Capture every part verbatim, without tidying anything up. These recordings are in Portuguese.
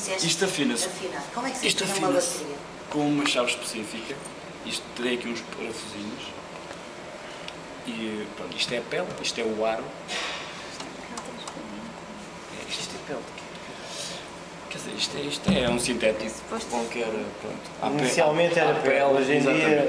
disseste? Isto afina-se. Afina. Como é que se Isto afina uma afina-se bateria? com uma chave específica. Isto tem aqui uns parafusinhos. E pronto, isto é a pele, isto é o aro. É, isto é pele. Quer dizer, isto é, isto é um sintético qualquer. Pronto. Inicialmente era pele, hoje em dia.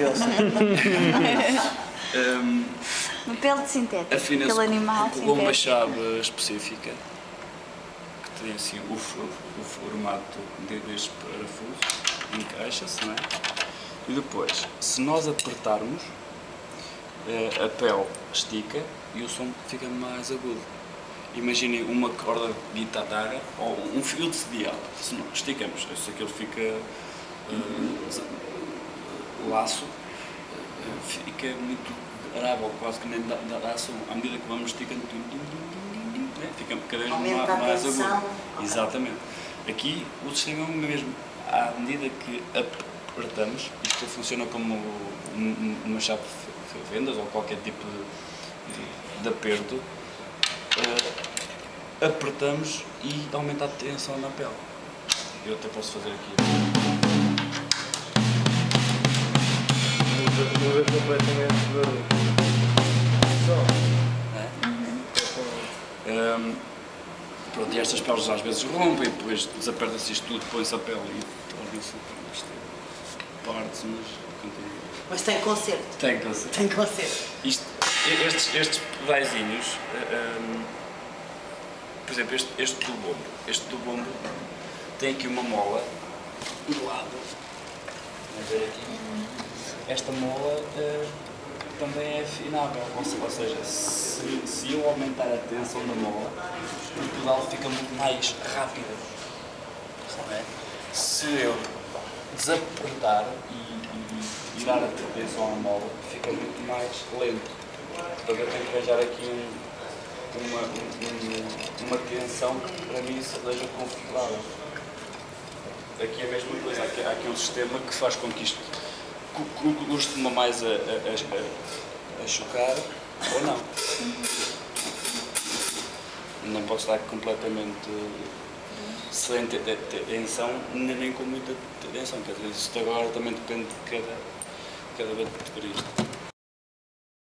Um, Uma pele de sintético, afina-se aquele animal com uma sintético. chave específica que tem assim o, o formato destes parafusos, encaixa-se, não é? E depois, se nós apertarmos, a pele estica e o som fica mais agudo. Imaginem uma corda de guitarra ou um fio de cereal. Se não esticamos, se aquilo fica uh, laço, uh, fica muito grave, ou quase que nem dá, dá, dá som. À medida que vamos esticando, né? Fica cada vez mais, mais agudo. Exatamente. Aqui o sistema é o mesmo. À medida que apertamos, isto funciona como uma chave de vendas ou qualquer tipo de, de aperto, uh, apertamos e aumenta a tensão na pele. Eu até posso fazer aqui. Muda completamente de som. É? Um, pronto, e estas peles às vezes rompem, depois desaperta-se isto tudo, põe-se a pele e torna-se partes, mas continua. Mas tem concerto. Tem concerto. Tem concerto. Isto, estes, estes pedaizinhos, um, por exemplo, este, este do bombo, este do bombo tem aqui uma mola do lado, vamos ver aqui, esta mola uh, também é afinável, ou seja, se, se eu aumentar a tensão da mola, o pedal fica muito mais rápido, não é? Se eu desapertar e e dar a tensão à mola, fica muito mais lento. Portanto, eu tenho que arranjar aqui um, uma, um, uma tensão que para mim seja confortável. Aqui é a mesma coisa, há aqui, há aqui um sistema que faz com que isto costuma mais a, a, a, a chocar ou não. Não pode estar completamente sem tensão, nem com muita tensão. Quer dizer, isto agora também depende de cada, cada bateria.